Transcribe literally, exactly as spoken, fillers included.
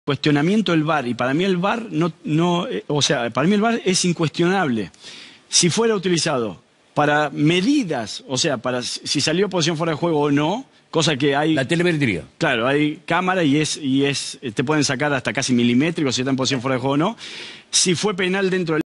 cuestionamiento del V A R, y para mí el V A R no, no, eh, o sea, para mí el V A R es incuestionable. Si fuera utilizado para medidas, o sea, para si salió posición fuera de juego o no, cosa que hay... La telemetría. Claro, hay cámara y es, y es te pueden sacar hasta casi milimétricos si está en posición fuera de juego o no. Si fue penal dentro del